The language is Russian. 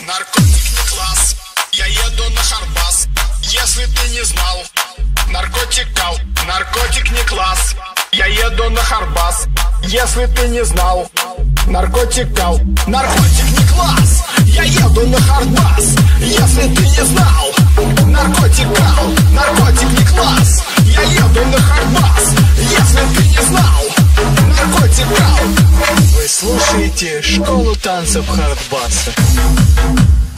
Наркотик не класс, я еду на Харбас. Если ты не знал, наркотик не класс, я еду на Харбас. Если ты не знал, наркотик не класс, я еду на Харбас. Если ты не знал, наркотик не класс, я еду на Харбас. Если ты не знал, наркотик. Вы слушаете школу танцев Хардбаса.